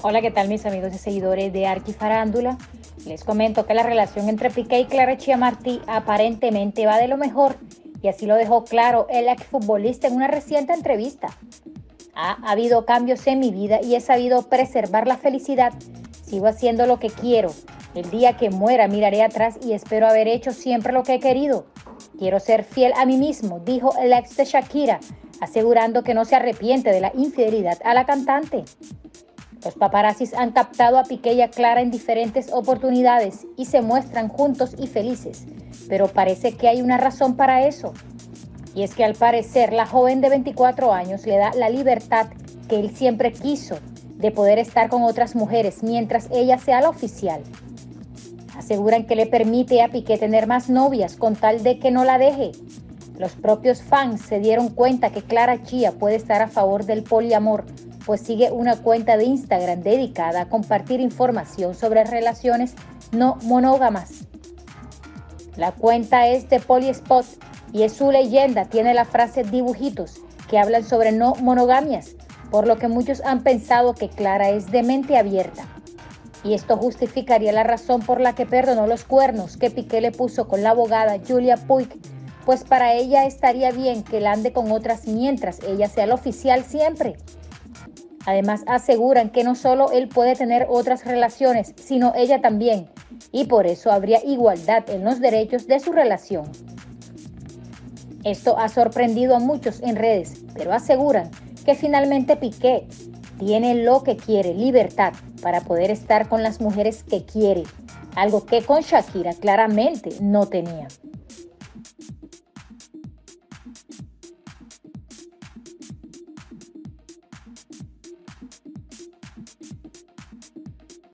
Hola, ¿qué tal mis amigos y seguidores de Arquifarándula? Les comento que la relación entre Piqué y Clara Chiamartí aparentemente va de lo mejor, y así lo dejó claro el exfutbolista en una reciente entrevista. Ha habido cambios en mi vida y he sabido preservar la felicidad. Sigo haciendo lo que quiero. El día que muera miraré atrás y espero haber hecho siempre lo que he querido. Quiero ser fiel a mí mismo, dijo el ex de Shakira, asegurando que no se arrepiente de la infidelidad a la cantante. Los paparazzis han captado a Piqué y a Clara en diferentes oportunidades y se muestran juntos y felices, pero parece que hay una razón para eso. Y es que al parecer la joven de 24 años le da la libertad que él siempre quiso de poder estar con otras mujeres mientras ella sea la oficial. Aseguran que le permite a Piqué tener más novias con tal de que no la deje. Los propios fans se dieron cuenta que Clara Chía puede estar a favor del poliamor, pues sigue una cuenta de Instagram dedicada a compartir información sobre relaciones no monógamas. La cuenta es de Polispot y es su leyenda, tiene la frase dibujitos que hablan sobre no monogamias, por lo que muchos han pensado que Clara es de mente abierta. Y esto justificaría la razón por la que perdonó los cuernos que Piqué le puso con la abogada Julia Puig, pues para ella estaría bien que él ande con otras mientras ella sea la oficial siempre. Además, aseguran que no solo él puede tener otras relaciones, sino ella también, y por eso habría igualdad en los derechos de su relación. Esto ha sorprendido a muchos en redes, pero aseguran que finalmente Piqué tiene lo que quiere, libertad para poder estar con las mujeres que quiere, algo que con Shakira claramente no tenía.